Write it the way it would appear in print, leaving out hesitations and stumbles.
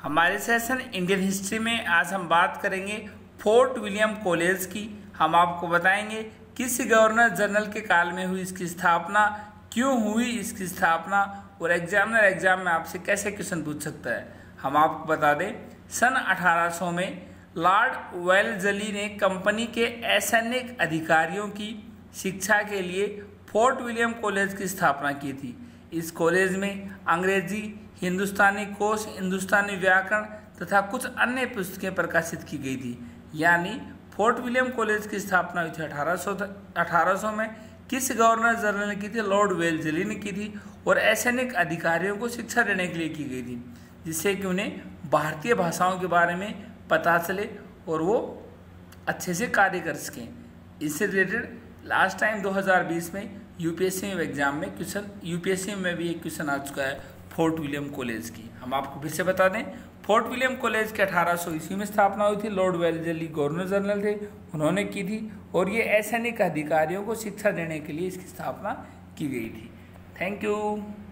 हमारे session Indian history में आज हम बात करेंगे फोर्ट विलियम कॉलेज की। हम आपको बताएंगे किस गवर्नर जनरल के काल में हुई इसकी स्थापना, क्यों हुई इसकी स्थापना और एग्जामिनर एग्जाम में आपसे कैसे क्वेश्चन पूछ सकता है। हम आपको बता दें, सन 1800 में लॉर्ड वेल्लेस्ली ने कंपनी के असैनिक अधिकारियों की शिक्षा के लिए फोर्ट विलियम कॉलेज की स्थापना की थी। इस कॉलेज में अंग्रेजी, हिंदुस्तानी कोश, हिंदुस्तानी व्याकरण तथा कुछ अन्य पुस्तकें प्रकाशित की गई थी। यानी फोर्ट विलियम कॉलेज की स्थापना हुई थी 1800 में। किस गवर्नर जनरल ने की थी? लॉर्ड वेल्लेस्ली ने की थी और असैनिक अधिकारियों को शिक्षा देने के लिए की गई थी, जिससे कि उन्हें भारतीय भाषाओं के बारे में पता चले और वो अच्छे से कार्य कर सकें। इससे रिलेटेड लास्ट टाइम 2020 में यूपीएससी में एग्जाम में क्वेश्चन, यूपीएससी में भी एक क्वेश्चन आ चुका है फोर्ट विलियम कॉलेज की। हम आपको फिर से बता दें, फोर्ट विलियम कॉलेज की 1800 ईस्वी में स्थापना हुई थी। लॉर्ड वेल्लेस्ली गवर्नर जनरल थे, उन्होंने की थी और ये असैनिक अधिकारियों को शिक्षा देने के लिए इसकी स्थापना की गई थी। Thank you.